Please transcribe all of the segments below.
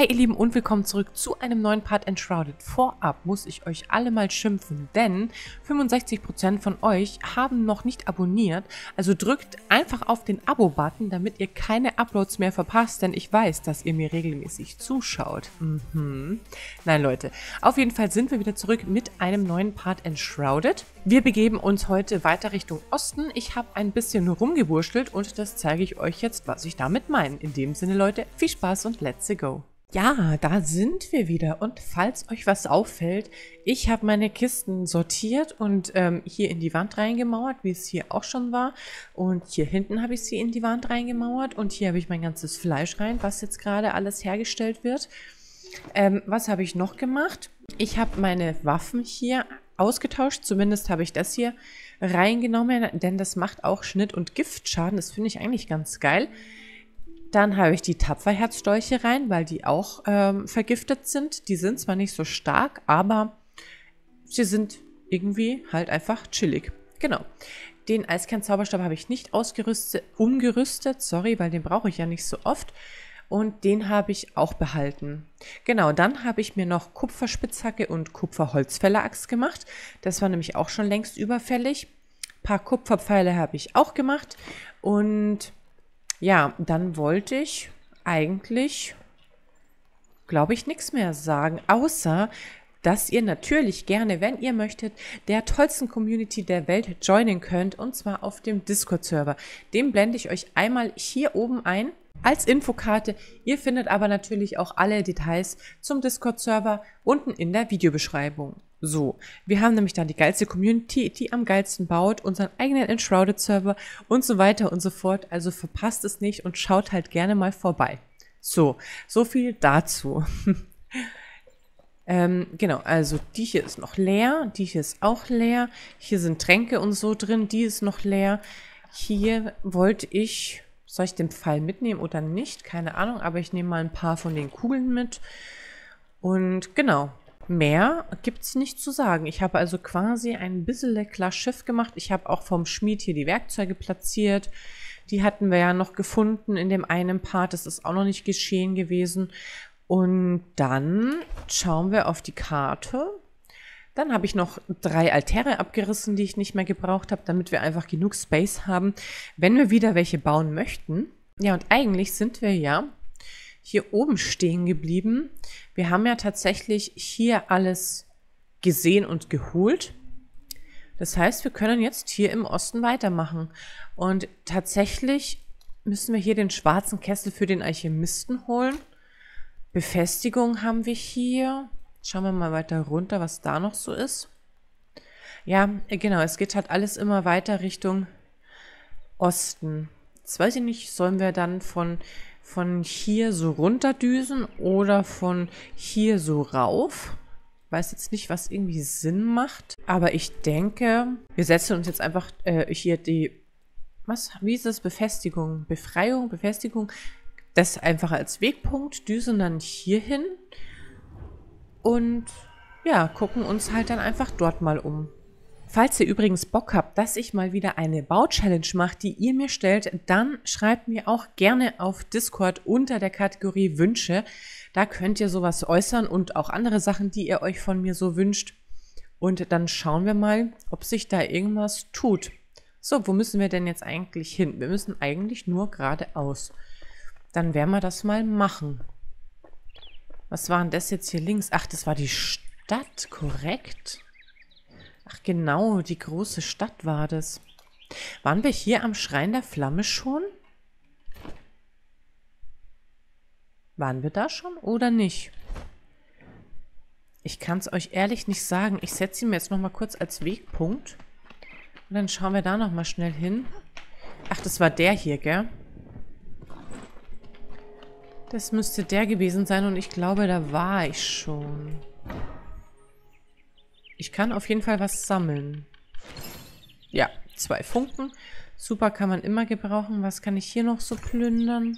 Hi ihr Lieben und willkommen zurück zu einem neuen Part Enshrouded. Vorab muss ich euch alle mal schimpfen, denn 65% von euch haben noch nicht abonniert. Also drückt einfach auf den Abo-Button, damit ihr keine Uploads mehr verpasst, denn ich weiß, dass ihr mir regelmäßig zuschaut. Nein Leute, auf jeden Fall sind wir wieder zurück mit einem neuen Part Enshrouded. Wir begeben uns heute weiter Richtung Osten. Ich habe ein bisschen rumgewurschtelt und das zeige ich euch jetzt, was ich damit meine. In dem Sinne Leute, viel Spaß und let's go! Ja, da sind wir wieder und falls euch was auffällt, ich habe meine Kisten sortiert und hier in die Wand reingemauert, wie es hier auch schon war. Und hier hinten habe ich sie in die Wand reingemauert und hier habe ich mein ganzes Fleisch rein, was jetzt gerade alles hergestellt wird. Was habe ich noch gemacht? Ich habe meine Waffen hier ausgetauscht, zumindest habe ich das hier reingenommen, denn das macht auch Schnitt- und Giftschaden, das finde ich eigentlich ganz geil. Dann habe ich die Tapferherzstolche rein, weil die auch vergiftet sind. Die sind zwar nicht so stark, aber sie sind irgendwie halt einfach chillig. Genau. Den Eiskern-Zauberstab habe ich nicht umgerüstet, sorry, weil den brauche ich ja nicht so oft. Und den habe ich auch behalten. Genau, dann habe ich mir noch Kupferspitzhacke und Kupferholzfäller-Axt gemacht. Das war nämlich auch schon längst überfällig. Ein paar Kupferpfeile habe ich auch gemacht. Und ja, dann wollte ich eigentlich, glaube ich, nichts mehr sagen, außer, dass ihr natürlich gerne, wenn ihr möchtet, der tollsten Community der Welt joinen könnt, und zwar auf dem Discord-Server. Den blende ich euch einmal hier oben ein als Infokarte. Ihr findet aber natürlich auch alle Details zum Discord-Server unten in der Videobeschreibung. So, wir haben nämlich da die geilste Community, die am geilsten baut, unseren eigenen Enshrouded-Server und so weiter und so fort. Also verpasst es nicht und schaut halt gerne mal vorbei. So viel dazu. Genau, also die hier ist noch leer, die hier ist auch leer. Hier sind Tränke und so drin, die ist noch leer. Hier wollte ich, soll ich den Pfeil mitnehmen oder nicht? Keine Ahnung, aber ich nehme mal ein paar von den Kugeln mit. Und genau. Mehr gibt es nicht zu sagen. Ich habe also quasi ein bisschen klar Schiff gemacht. Ich habe auch vom Schmied hier die Werkzeuge platziert. Die hatten wir ja noch gefunden in dem einen Part. Das ist auch noch nicht geschehen gewesen. Und dann schauen wir auf die Karte. Dann habe ich noch 3 Altäre abgerissen, die ich nicht mehr gebraucht habe, damit wir einfach genug Space haben, wenn wir wieder welche bauen möchten. Ja, und eigentlich sind wir ja hier oben stehen geblieben. Wir haben ja tatsächlich hier alles gesehen und geholt. Das heißt, wir können jetzt hier im Osten weitermachen. Und tatsächlich müssen wir hier den schwarzen Kessel für den Alchemisten holen. Befestigung haben wir hier. Schauen wir mal weiter runter, was da noch so ist. Ja, genau, es geht halt alles immer weiter Richtung Osten. Jetzt weiß ich nicht, sollen wir dann von hier so runterdüsen oder von hier so rauf. Weiß jetzt nicht, was irgendwie Sinn macht. Aber ich denke, wir setzen uns jetzt einfach hier die, wie ist das? Befestigung, Befreiung, Befestigung. Das einfach als Wegpunkt, düsen dann hier hin. Und ja, gucken uns halt dann einfach dort mal um. Falls ihr übrigens Bock habt, dass ich mal wieder eine Bau-Challenge mache, die ihr mir stellt, dann schreibt mir auch gerne auf Discord unter der Kategorie Wünsche. Da könnt ihr sowas äußern und auch andere Sachen, die ihr euch von mir so wünscht. Und dann schauen wir mal, ob sich da irgendwas tut. So, wo müssen wir denn jetzt eigentlich hin? Wir müssen eigentlich nur geradeaus. Dann werden wir das mal machen. Was war denn das jetzt hier links? Ach, das war die Stadt, korrekt. Ach genau, die große Stadt war das. Waren wir hier am Schrein der Flamme schon? Waren wir da schon oder nicht? Ich kann es euch ehrlich nicht sagen. Ich setze ihn mir jetzt nochmal kurz als Wegpunkt. Und dann schauen wir da nochmal schnell hin. Ach, das war der hier, gell? Das müsste der gewesen sein und ich glaube, da war ich schon. Ich kann auf jeden Fall was sammeln. Ja, 2 Funken. Super, kann man immer gebrauchen. Was kann ich hier noch so plündern?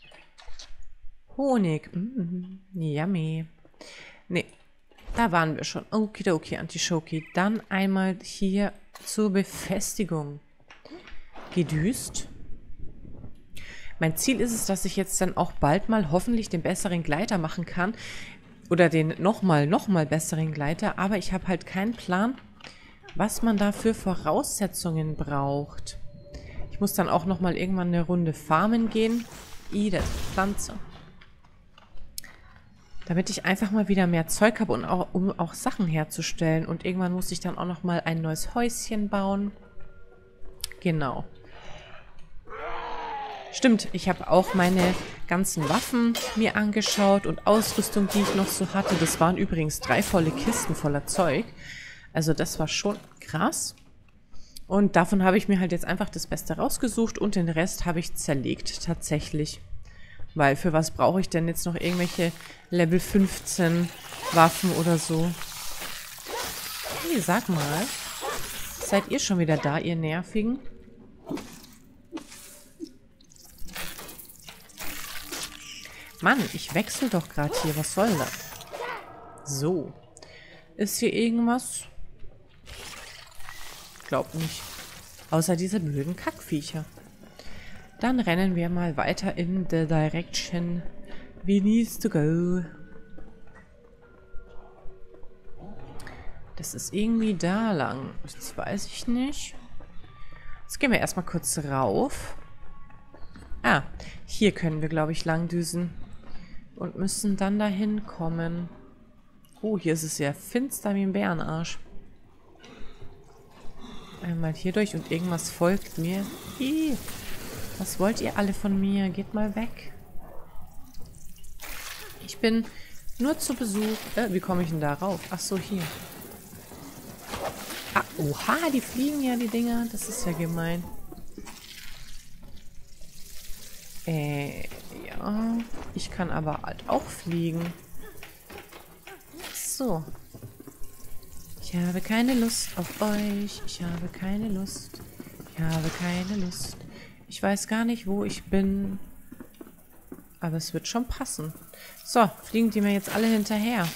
Honig. Yummy. Nee, da waren wir schon. Okidoki, Antischoki. Dann einmal hier zur Befestigung. Gedüst. Mein Ziel ist es, dass ich jetzt dann auch bald mal hoffentlich den besseren Gleiter machen kann. Oder den nochmal besseren Gleiter. Aber ich habe halt keinen Plan, was man da für Voraussetzungen braucht. Ich muss dann auch nochmal irgendwann eine Runde farmen gehen. Das ist eine Pflanze. Damit ich einfach mal wieder mehr Zeug habe, und auch, um auch Sachen herzustellen. Und irgendwann muss ich dann auch nochmal ein neues Häuschen bauen. Genau. Stimmt, ich habe auch meine ganzen Waffen mir angeschaut und Ausrüstung, die ich noch so hatte. Das waren übrigens 3 volle Kisten voller Zeug. Also das war schon krass. Und davon habe ich mir halt jetzt einfach das Beste rausgesucht und den Rest habe ich zerlegt tatsächlich. Weil für was brauche ich denn jetzt noch irgendwelche Level 15 Waffen oder so? Hey, sag mal. Seid ihr schon wieder da, ihr Nervigen? Mann, ich wechsle doch gerade hier. Was soll das? So. Ist hier irgendwas? Glaub nicht. Außer diese blöden Kackviecher. Dann rennen wir mal weiter in the direction we need to go. Das ist irgendwie da lang. Das weiß ich nicht. Jetzt gehen wir erstmal kurz rauf. Ah, hier können wir, glaube ich, lang düsen. Und müssen dann dahin kommen. Oh, hier ist es ja finster wie ein Bärenarsch. Einmal hier durch und irgendwas folgt mir. Ih, was wollt ihr alle von mir? Geht mal weg. Ich bin nur zu Besuch. Wie komme ich denn da rauf? Ach so, hier. Ah, oha, die fliegen ja, die Dinger. Das ist ja gemein. Ja. Ich kann aber halt auch fliegen. So. Ich habe keine Lust auf euch. Ich habe keine Lust. Ich habe keine Lust. Ich weiß gar nicht, wo ich bin. Aber es wird schon passen. So, fliegen die mir jetzt alle hinterher.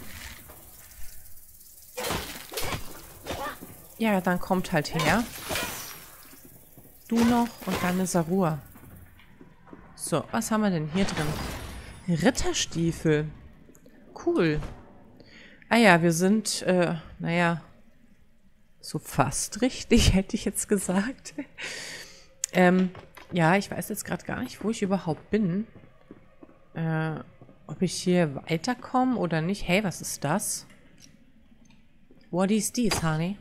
Ja, dann kommt halt her. Du noch und dann ist er Ruhe. So, was haben wir denn hier drin? Ritterstiefel. Cool. Ah ja, wir sind, naja, so fast richtig, hätte ich jetzt gesagt. Ja, ich weiß jetzt gerade gar nicht, wo ich überhaupt bin. Ob ich hier weiterkomme oder nicht. Hey, was ist das? What is this, honey?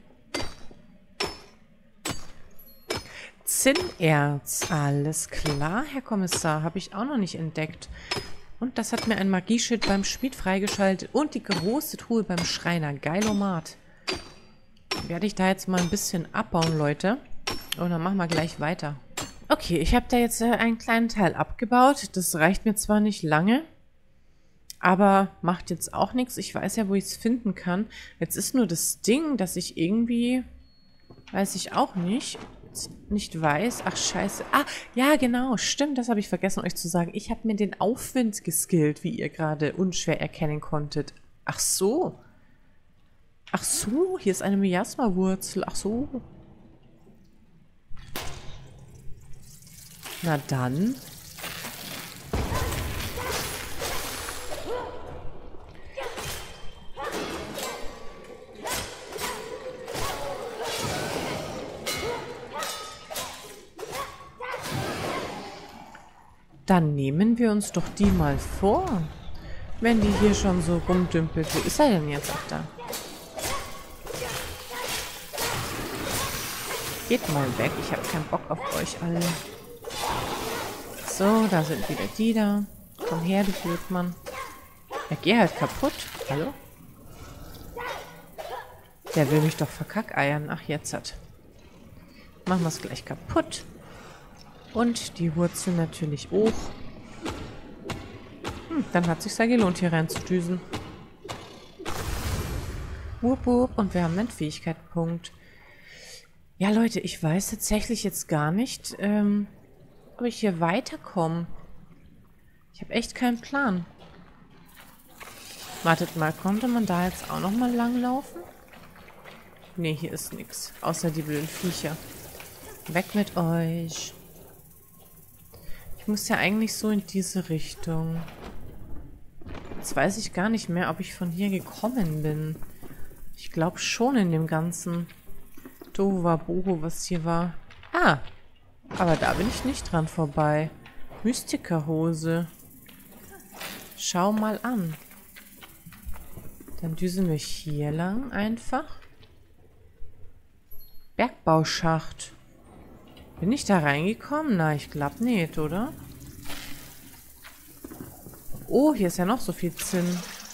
Zinnerz. Alles klar, Herr Kommissar. Habe ich auch noch nicht entdeckt. Und das hat mir ein Magieschild beim Schmied freigeschaltet. Und die große Truhe beim Schreiner. Geilomat. Werde ich da jetzt mal ein bisschen abbauen, Leute. Und dann machen wir gleich weiter. Okay, ich habe da jetzt einen kleinen Teil abgebaut. Das reicht mir zwar nicht lange, aber macht jetzt auch nichts. Ich weiß ja, wo ich es finden kann. Jetzt ist nur das Ding, dass ich irgendwie, weiß ich auch nicht weiß. Ach, scheiße. Ah, ja, genau. Stimmt, das habe ich vergessen, euch zu sagen. Ich habe mir den Aufwind geskillt, wie ihr gerade unschwer erkennen konntet. Ach so. Ach so, hier ist eine Miasma-Wurzel. Ach so. Na dann. Dann nehmen wir uns doch die mal vor. Wenn die hier schon so rumdümpelt. Wo ist er denn jetzt auch da? Geht mal weg. Ich habe keinen Bock auf euch alle. So, da sind wieder die da. Komm her, du Blödmann. Ja, geh halt kaputt. Hallo? Der will mich doch verkackeiern. Ach, jetzt hat. Machen wir es gleich kaputt. Und die Wurzel natürlich auch. Dann hat es sich ja gelohnt, hier reinzudüsen. Wupp, wupp. Und wir haben einen Fähigkeitenpunkt. Ja, Leute, ich weiß tatsächlich jetzt gar nicht, ob ich hier weiterkomme. Ich habe echt keinen Plan. Wartet mal, konnte man da jetzt auch noch mal langlaufen? Nee, hier ist nichts. Außer die blöden Viecher. Weg mit euch. Ich muss ja eigentlich so in diese Richtung. Jetzt weiß ich gar nicht mehr, ob ich von hier gekommen bin. Ich glaube schon in dem ganzen Tohuwabohu, was hier war. Ah, aber da bin ich nicht dran vorbei. Mystikerhose. Schau mal an. Dann düsen wir hier lang einfach. Bergbauschacht. Bin ich da reingekommen? Na, ich glaube nicht, oder? Oh, hier ist ja noch so viel Zinn.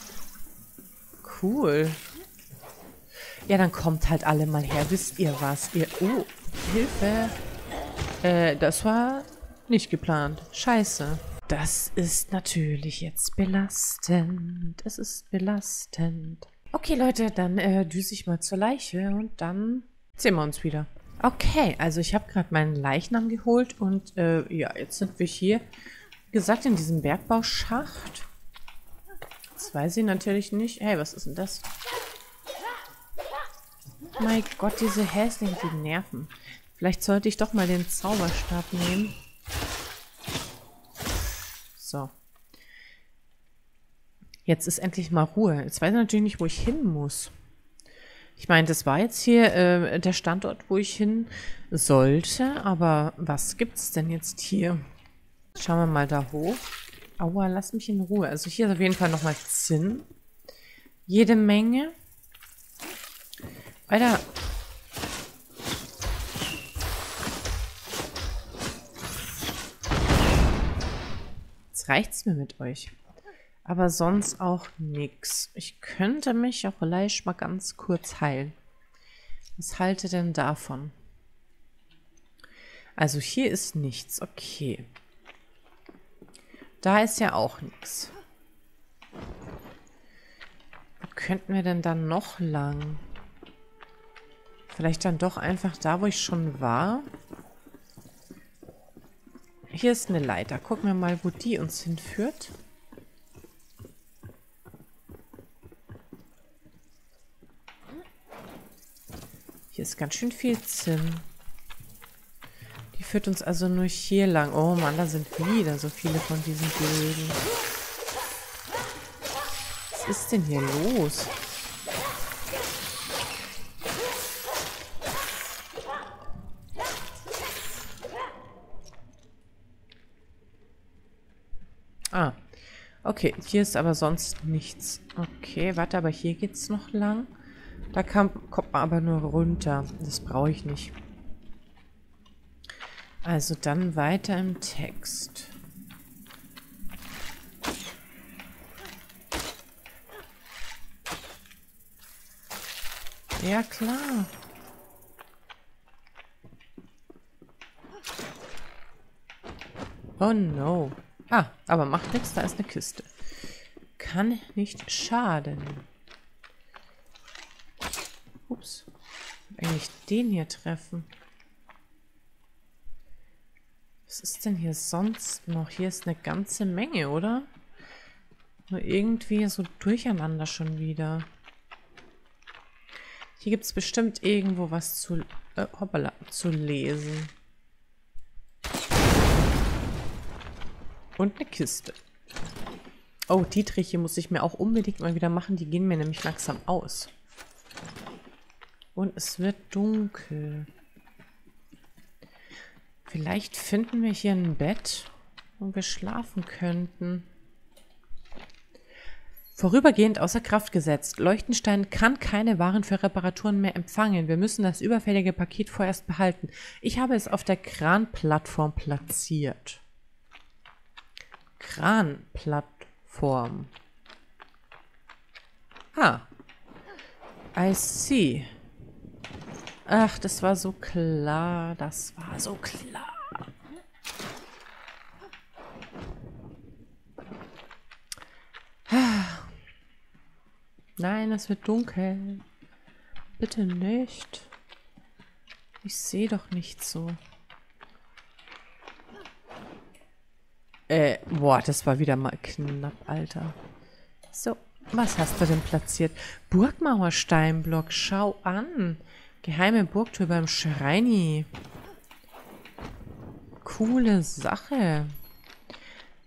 Cool. Ja, dann kommt halt alle mal her. Wisst ihr was? Oh, Hilfe. Das war nicht geplant. Scheiße. Das ist natürlich jetzt belastend. Es ist belastend. Okay, Leute, dann düse ich mal zur Leiche und dann sehen wir uns wieder. Okay, also ich habe gerade meinen Leichnam geholt und ja, jetzt sind wir hier, wie gesagt, in diesem Bergbauschacht. Jetzt weiß ich natürlich nicht. Hey, was ist denn das? Mein Gott, diese Häslinge, die nerven. Vielleicht sollte ich doch mal den Zauberstab nehmen. So. Jetzt ist endlich mal Ruhe. Jetzt weiß ich natürlich nicht, wo ich hin muss. Ich meine, das war jetzt hier der Standort, wo ich hin sollte. Aber was gibt's denn jetzt hier? Schauen wir mal da hoch. Aua, lass mich in Ruhe. Also hier ist auf jeden Fall nochmal Zinn. Jede Menge. Alter. Jetzt reicht's mir mit euch. Aber sonst auch nix. Ich könnte mich auch vielleicht mal ganz kurz heilen. Was haltet ihr denn davon? Also hier ist nichts. Okay. Da ist ja auch nichts. Wo könnten wir denn dann noch lang? Vielleicht dann doch einfach da, wo ich schon war. Hier ist eine Leiter. Gucken wir mal, wo die uns hinführt. Hier ist ganz schön viel Zinn. Die führt uns also nur hier lang. Oh Mann, da sind wieder so viele von diesen Böden. Was ist denn hier los? Ah, okay. Hier ist aber sonst nichts. Okay, warte, aber hier geht's noch lang. Da kommt man aber nur runter. Das brauche ich nicht. Also dann weiter im Text. Ja, klar. Oh no. Ah, aber macht nichts, da ist eine Kiste. Kann nicht schaden. Ups. Ich will eigentlich den hier treffen. Was ist denn hier sonst noch? Hier ist eine ganze Menge, oder? Nur irgendwie so durcheinander schon wieder. Hier gibt es bestimmt irgendwo was hoppala, zu lesen. Und eine Kiste. Oh, die Triche muss ich mir auch unbedingt mal wieder machen. Die gehen mir nämlich langsam aus. Und es wird dunkel. Vielleicht finden wir hier ein Bett, wo wir schlafen könnten. Vorübergehend außer Kraft gesetzt. Leuchtenstein kann keine Waren für Reparaturen mehr empfangen. Wir müssen das überfällige Paket vorerst behalten. Ich habe es auf der Kranplattform platziert. Kranplattform. Ah. I see. Ach, das war so klar. Das war so klar. Nein, es wird dunkel. Bitte nicht. Ich sehe doch nicht so. Boah, das war wieder mal knapp, Alter. So, was hast du denn platziert? Burgmauersteinblock, schau an. Geheime Burgtür beim Schreini. Coole Sache.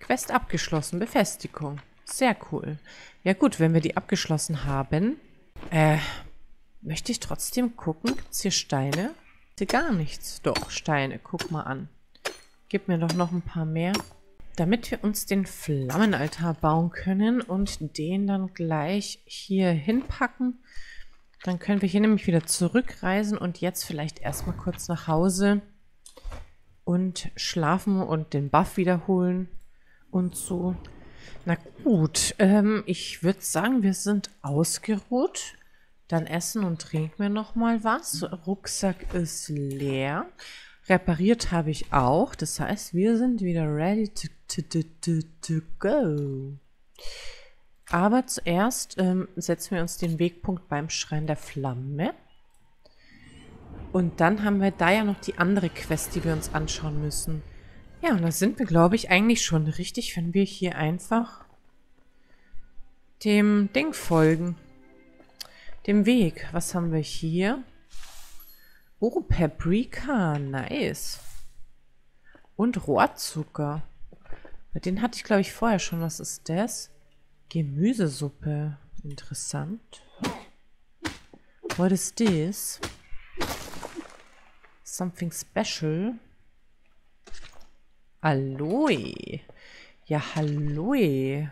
Quest abgeschlossen. Befestigung. Sehr cool. Ja gut, wenn wir die abgeschlossen haben, möchte ich trotzdem gucken. Gibt es hier Steine? Hier gar nichts. Doch, Steine. Guck mal an. Gib mir doch noch ein paar mehr. Damit wir uns den Flammenaltar bauen können und den dann gleich hier hinpacken. Dann können wir hier nämlich wieder zurückreisen und jetzt vielleicht erstmal kurz nach Hause und schlafen und den Buff wiederholen und so. Na gut, ich würde sagen, wir sind ausgeruht. Dann essen und trinken wir nochmal was. Rucksack ist leer. Repariert habe ich auch. Das heißt, wir sind wieder ready to go. Aber zuerst setzen wir uns den Wegpunkt beim Schrein der Flamme. Und dann haben wir da ja noch die andere Quest, die wir uns anschauen müssen. Ja, und da sind wir, glaube ich, eigentlich schon richtig, wenn wir hier einfach dem Ding folgen. Dem Weg. Was haben wir hier? Oh, Paprika. Nice. Und Rohrzucker. Den hatte ich, glaube ich, vorher schon. Was ist das? Gemüsesuppe. Interessant. What is this? Something special. Aloe. Ja, Aloe.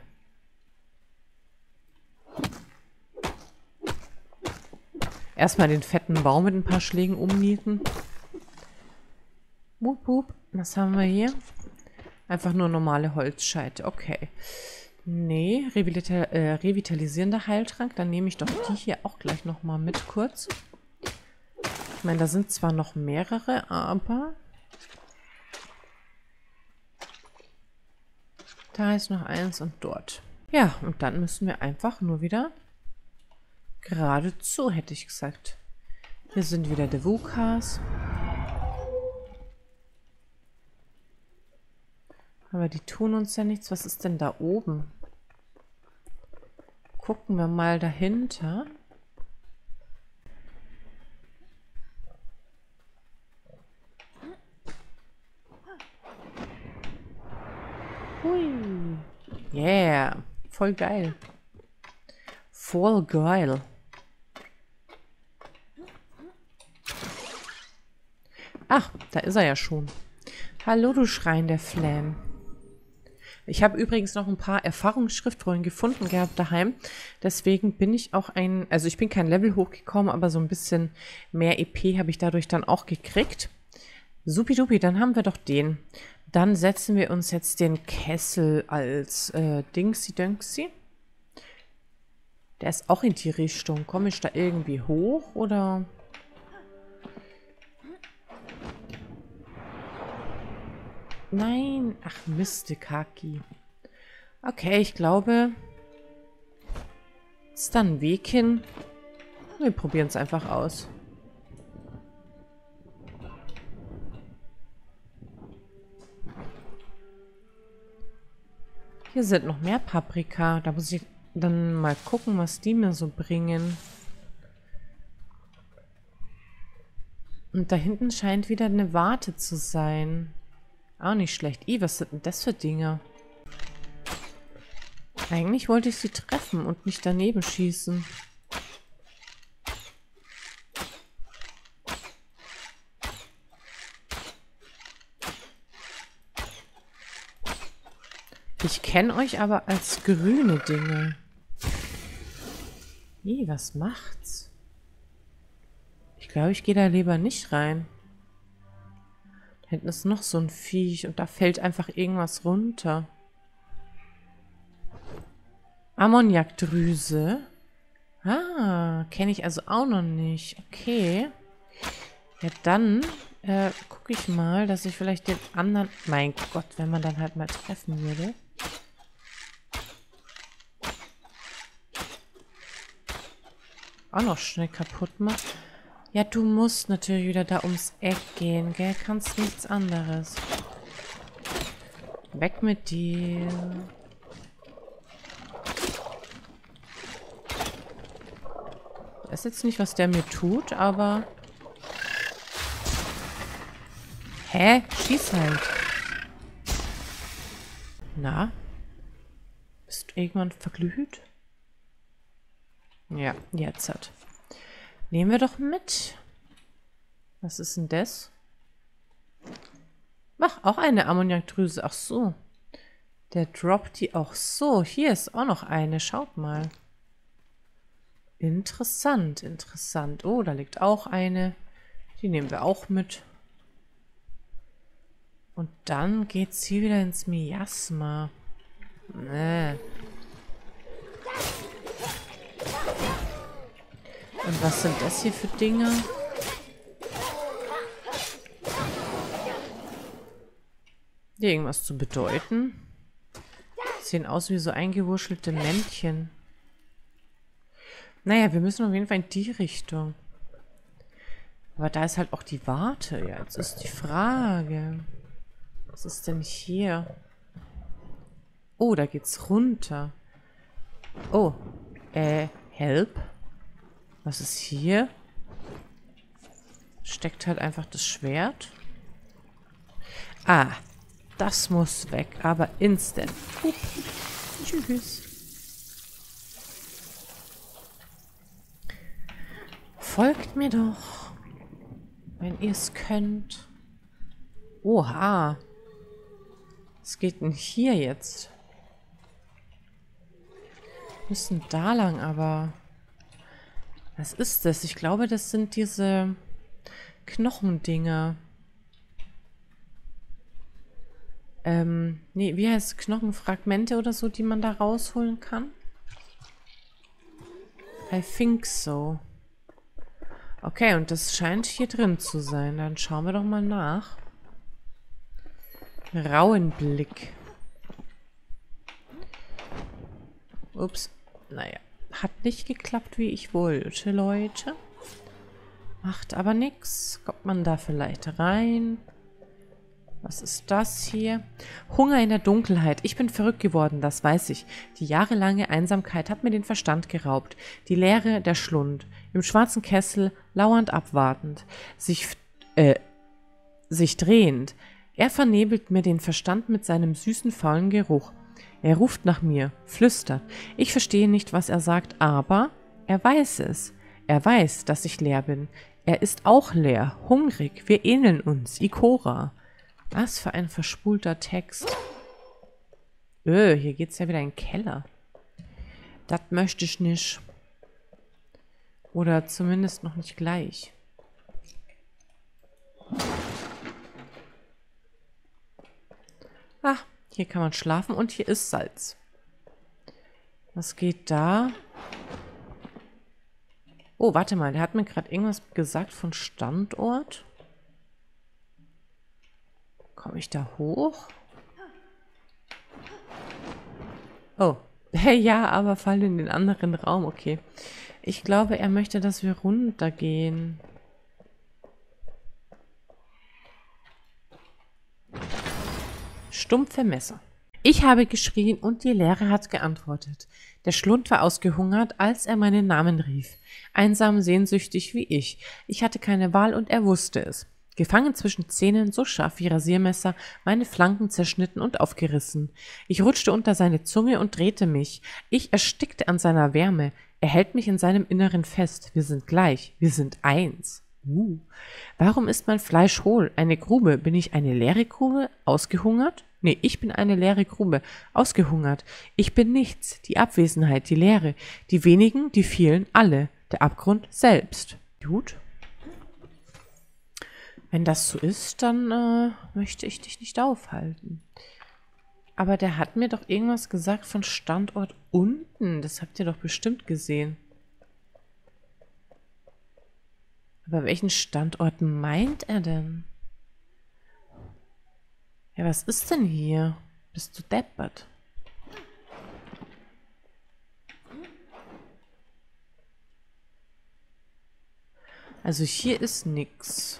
Erstmal den fetten Baum mit ein paar Schlägen umnieten. Wup, wup. Was haben wir hier? Einfach nur normale Holzscheite. Okay. Nee, revitalisierender Heiltrank. Dann nehme ich doch die hier auch gleich nochmal mit kurz. Ich meine, da sind zwar noch mehrere, aber da ist noch eins und dort. Ja, und dann müssen wir einfach nur wieder geradezu, hätte ich gesagt. Hier sind wieder die Wukas. Aber die tun uns ja nichts. Was ist denn da oben? Gucken wir mal dahinter. Hui. Yeah. Voll geil. Voll geil. Ach, da ist er ja schon. Hallo, du Schrein der Flamme. Ich habe übrigens noch ein paar Erfahrungsschriftrollen gefunden gehabt daheim. Deswegen bin ich auch also ich bin kein Level hochgekommen, aber so ein bisschen mehr EP habe ich dadurch dann auch gekriegt. Supidupi, dann haben wir doch den. Dann setzen wir uns jetzt den Kessel als Dingsy-Dönksy. Der ist auch in die Richtung. Komme ich da irgendwie hoch oder? Nein. Ach, Mistekaki. Okay, ich glaube, ist dann ein Weg hin. Wir probieren es einfach aus. Hier sind noch mehr Paprika. Da muss ich dann mal gucken, was die mir so bringen. Und da hinten scheint wieder eine Warte zu sein. Auch nicht schlecht. Was sind denn das für Dinge? Eigentlich wollte ich sie treffen und nicht daneben schießen. Ich kenne euch aber als grüne Dinge. Was macht's? Ich glaube, ich gehe da lieber nicht rein. Da hinten ist noch so ein Viech und da fällt einfach irgendwas runter. Ammoniakdrüse. Ah, kenne ich also auch noch nicht. Okay. Ja, dann gucke ich mal, dass ich vielleicht den anderen... Mein Gott, wenn man dann halt mal treffen würde. Auch noch schnell kaputt machen. Ja, du musst natürlich wieder da ums Eck gehen, gell? Kannst nichts anderes. Weg mit dir. Ich weiß jetzt nicht, was der mir tut, aber... Hä? Schieß halt. Na? Bist du irgendwann verglüht? Ja, jetzt hat. Nehmen wir doch mit. Was ist denn das? Ach, auch eine Ammoniakdrüse. Ach so. Der droppt die auch so. Hier ist auch noch eine. Schaut mal. Interessant, interessant. Oh, da liegt auch eine. Die nehmen wir auch mit. Und dann geht's hier wieder ins Miasma. Nee. Und was sind das hier für Dinge? Die irgendwas zu bedeuten? Sehen aus wie so eingewurschelte Männchen. Naja, wir müssen auf jeden Fall in die Richtung. Aber da ist halt auch die Warte. Ja, jetzt ist die Frage. Was ist denn hier? Oh, da geht's runter. Oh, help. Was ist hier? Steckt halt einfach das Schwert. Ah, das muss weg, aber instant. Tschüss. Folgt mir doch, wenn ihr es könnt. Oha. Was geht denn hier jetzt? Wir müssen da lang, aber... Was ist das? Ich glaube, das sind diese Knochendinger. Nee, wie heißt es? Knochenfragmente oder so, die man da rausholen kann? I think so. Okay, und das scheint hier drin zu sein. Dann schauen wir doch mal nach. Rauenblick. Ups. Naja. Hat nicht geklappt, wie ich wollte, Leute. Macht aber nichts. Kommt man da vielleicht rein? Was ist das hier? Hunger in der Dunkelheit. Ich bin verrückt geworden, das weiß ich. Die jahrelange Einsamkeit hat mir den Verstand geraubt. Die Leere, der Schlund. Im schwarzen Kessel, lauernd abwartend. Sich drehend. Er vernebelt mir den Verstand mit seinem süßen, faulen Geruch. Er ruft nach mir, flüstert. Ich verstehe nicht, was er sagt, aber er weiß es. Er weiß, dass ich leer bin. Er ist auch leer, hungrig. Wir ähneln uns. Ikora. Was für ein verspulter Text. Hier geht's ja wieder in den Keller. Das möchte ich nicht. Oder zumindest noch nicht gleich. Ah, hier kann man schlafen und hier ist Salz. Was geht da? Oh, warte mal, der hat mir gerade irgendwas gesagt von Standort. Komme ich da hoch? Oh, ja, aber fall in den anderen Raum, okay. Ich glaube, er möchte, dass wir runtergehen. Stumpfe Messer. Ich habe geschrien und die Leere hat geantwortet. Der Schlund war ausgehungert, als er meinen Namen rief. Einsam, sehnsüchtig wie ich. Ich hatte keine Wahl und er wusste es. Gefangen zwischen Zähnen, so scharf wie Rasiermesser, meine Flanken zerschnitten und aufgerissen. Ich rutschte unter seine Zunge und drehte mich. Ich erstickte an seiner Wärme. Er hält mich in seinem Inneren fest. Wir sind gleich. Wir sind eins. Warum ist mein Fleisch hohl? Eine Grube. Bin ich eine leere Grube? Ausgehungert? Nee, ich bin eine leere Grube. Ausgehungert. Ich bin nichts. Die Abwesenheit, die Leere. Die wenigen, die vielen, alle. Der Abgrund selbst. Gut. Wenn das so ist, dann möchte ich dich nicht aufhalten. Aber der hat mir doch irgendwas gesagt von Standort unten. Das habt ihr doch bestimmt gesehen. Aber welchen Standort meint er denn? Ja, was ist denn hier? Bist du deppert? Also hier ist nix.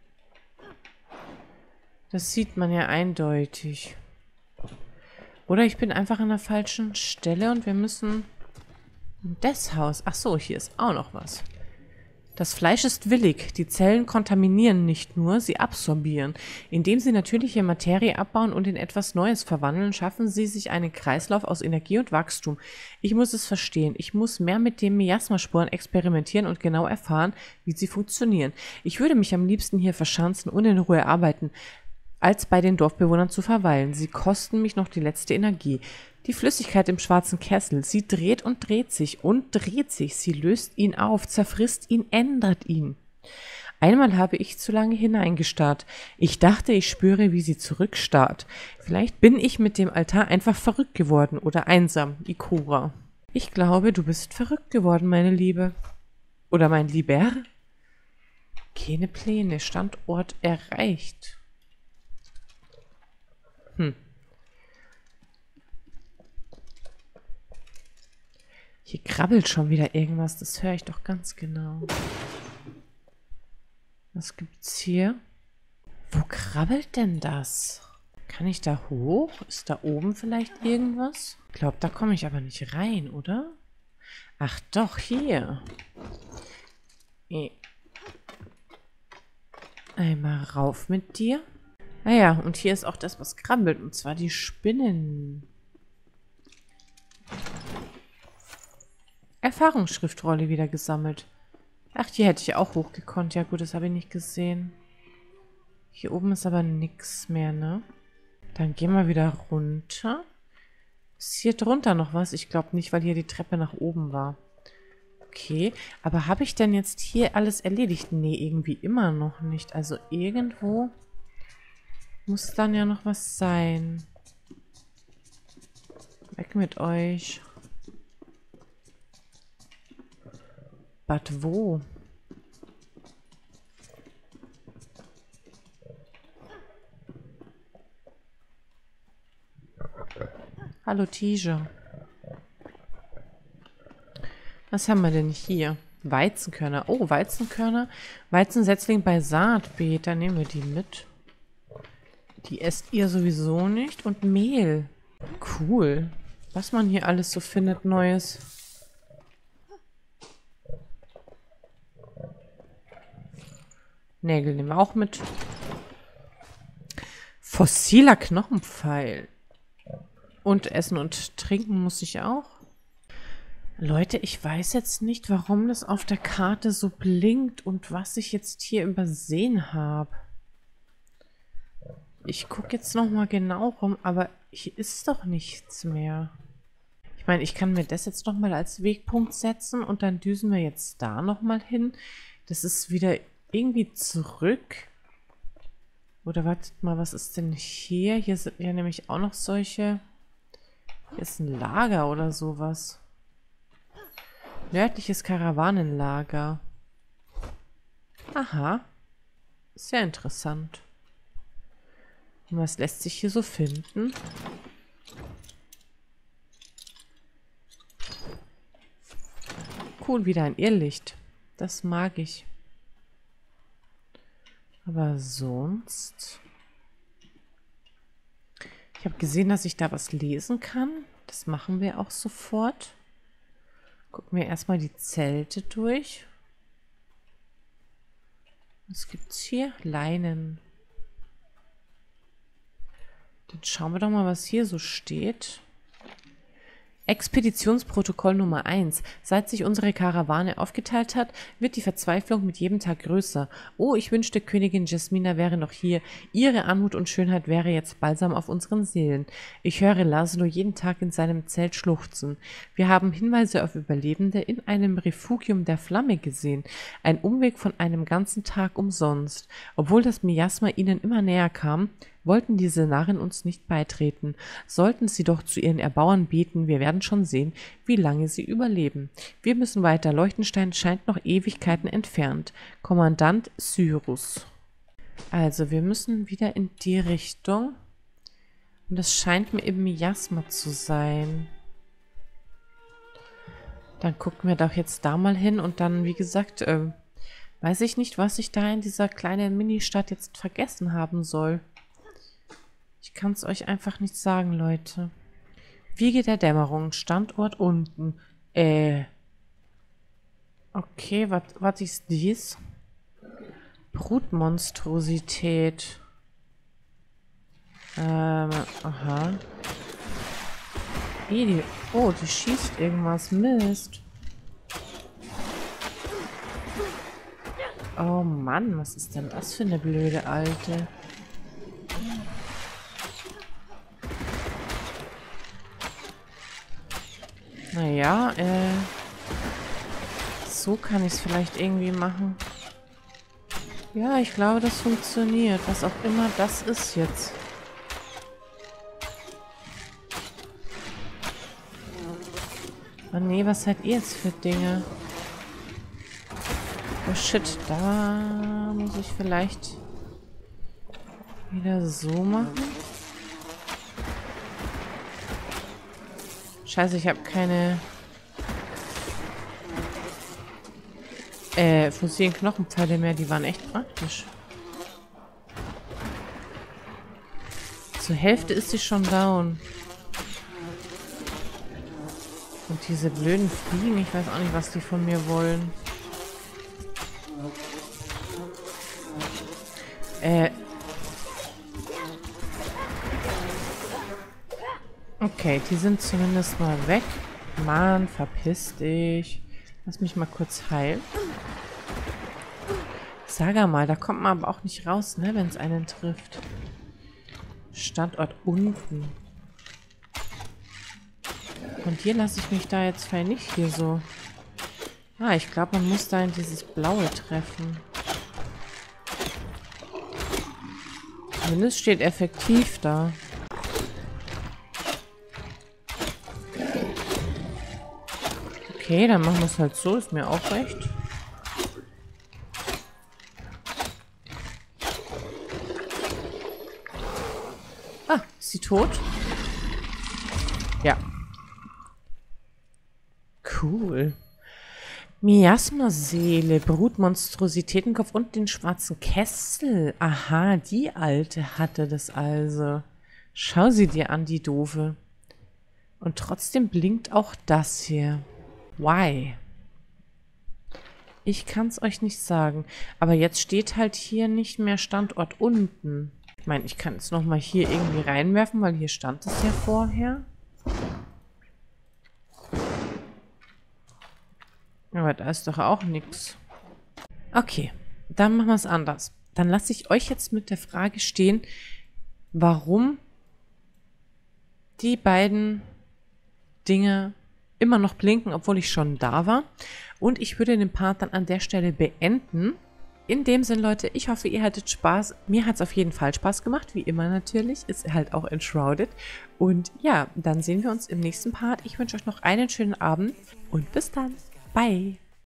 Das sieht man ja eindeutig. Oder ich bin einfach an der falschen Stelle und wir müssen in das Haus. Ach so, hier ist auch noch was. Das Fleisch ist willig, die Zellen kontaminieren nicht nur, sie absorbieren. Indem sie natürliche Materie abbauen und in etwas Neues verwandeln, schaffen sie sich einen Kreislauf aus Energie und Wachstum. Ich muss es verstehen, ich muss mehr mit den Miasmaspuren experimentieren und genau erfahren, wie sie funktionieren. Ich würde mich am liebsten hier verschanzen und in Ruhe arbeiten, als bei den Dorfbewohnern zu verweilen. Sie kosten mich noch die letzte Energie. Die Flüssigkeit im schwarzen Kessel, sie dreht und dreht sich und dreht sich. Sie löst ihn auf, zerfrisst ihn, ändert ihn. Einmal habe ich zu lange hineingestarrt. Ich dachte, ich spüre, wie sie zurückstarrt. Vielleicht bin ich mit dem Altar einfach verrückt geworden oder einsam, Ikora. Ich glaube, du bist verrückt geworden, meine Liebe. Oder mein Lieber? Keine Pläne, Standort erreicht. Hier krabbelt schon wieder irgendwas, das höre ich doch ganz genau. Was gibt's hier? Wo krabbelt denn das? Kann ich da hoch? Ist da oben vielleicht irgendwas? Ich glaube, da komme ich aber nicht rein, oder? Ach doch, hier. Einmal rauf mit dir. Naja, und hier ist auch das, was krabbelt, und zwar die Spinnen. Erfahrungsschriftrolle wieder gesammelt. Ach, hier hätte ich auch hochgekonnt. Ja gut, das habe ich nicht gesehen. Hier oben ist aber nichts mehr, ne? Dann gehen wir wieder runter. Ist hier drunter noch was? Ich glaube nicht, weil hier die Treppe nach oben war. Okay, aber habe ich denn jetzt hier alles erledigt? Nee, irgendwie immer noch nicht. Also irgendwo muss dann ja noch was sein. Weg mit euch. But wo? Hallo Tiger. Was haben wir denn hier? Weizenkörner. Oh, Weizenkörner. Weizensetzling bei Saatbeet. Dann nehmen wir die mit. Die esst ihr sowieso nicht. Und Mehl. Cool. Was man hier alles so findet Neues. Nägel nehmen wir auch mit. Fossiler Knochenpfeil. Und essen und trinken muss ich auch. Leute, ich weiß jetzt nicht, warum das auf der Karte so blinkt und was ich jetzt hier übersehen habe. Ich gucke jetzt nochmal genau rum, aber hier ist doch nichts mehr. Ich meine, ich kann mir das jetzt nochmal als Wegpunkt setzen und dann düsen wir jetzt da nochmal hin. Das ist wieder irgendwie zurück. Oder wartet mal, was ist denn hier? Hier sind ja nämlich auch noch solche... Hier ist ein Lager oder sowas. Nördliches Karawanenlager. Aha. Sehr interessant. Und was lässt sich hier so finden? Cool, wieder ein Irrlicht. Das mag ich. Aber sonst... Ich habe gesehen, dass ich da was lesen kann. Das machen wir auch sofort. Gucken wir erstmal die Zelte durch. Was gibt's hier? Leinen. Dann schauen wir doch mal, was hier so steht. Expeditionsprotokoll Nummer 1. Seit sich unsere Karawane aufgeteilt hat, wird die Verzweiflung mit jedem Tag größer. Oh, ich wünschte, Königin Jasmina wäre noch hier. Ihre Anmut und Schönheit wäre jetzt Balsam auf unseren Seelen. Ich höre Laszlo jeden Tag in seinem Zelt schluchzen. Wir haben Hinweise auf Überlebende in einem Refugium der Flamme gesehen. Ein Umweg von einem ganzen Tag umsonst. Obwohl das Miasma ihnen immer näher kam, wollten diese Narren uns nicht beitreten. Sollten sie doch zu ihren Erbauern beten, wir werden schon sehen, wie lange sie überleben. Wir müssen weiter, Leuchtenstein scheint noch Ewigkeiten entfernt. Kommandant Cyrus. Also, wir müssen wieder in die Richtung. Und das scheint mir im Miasma zu sein. Dann gucken wir doch jetzt da mal hin und dann, wie gesagt, weiß ich nicht, was ich da in dieser kleinen Ministadt jetzt vergessen haben soll. Ich kann es euch einfach nicht sagen, Leute. Wiege der Dämmerung, Standort unten. Okay, was ist dies? Brutmonstrosität. Aha. Oh, die schießt irgendwas. Mist. Oh Mann, was ist denn das für eine blöde Alte? Naja, so kann ich es vielleicht irgendwie machen. Ja, ich glaube, das funktioniert. Was auch immer das ist jetzt. Oh nee, was seid ihr jetzt für Dinge? Oh shit, da muss ich vielleicht wieder so machen. Scheiße, ich habe keine fossilen Knochenpfeile mehr. Die waren echt praktisch. Zur Hälfte ist sie schon down. Und diese blöden Fliegen, ich weiß auch nicht, was die von mir wollen. Okay, die sind zumindest mal weg. Mann, verpiss dich. Lass mich mal kurz heilen. Sag mal, da kommt man aber auch nicht raus, ne, wenn es einen trifft. Standort unten. Und hier lasse ich mich da jetzt vielleicht nicht hier so. Ah, ich glaube, man muss da in dieses Blaue treffen. Zumindest steht effektiv da. Okay, dann machen wir es halt so. Ist mir auch recht. Ah, ist sie tot? Ja. Cool. Miasmaseele, Brutmonstrositätenkopf und den schwarzen Kessel. Aha, die Alte hatte das also. Schau sie dir an, die Doofe. Und trotzdem blinkt auch das hier. Why? Ich kann es euch nicht sagen. Aber jetzt steht halt hier nicht mehr Standort unten. Ich meine, ich kann es nochmal hier irgendwie reinwerfen, weil hier stand es ja vorher. Aber da ist doch auch nichts. Okay, dann machen wir es anders. Dann lasse ich euch jetzt mit der Frage stehen, warum die beiden Dinge immer noch blinken, obwohl ich schon da war. Und ich würde den Part dann an der Stelle beenden. In dem Sinn, Leute, ich hoffe, ihr hattet Spaß. Mir hat es auf jeden Fall Spaß gemacht, wie immer natürlich. Ist halt auch Enshrouded. Und ja, dann sehen wir uns im nächsten Part. Ich wünsche euch noch einen schönen Abend und bis dann. Bye.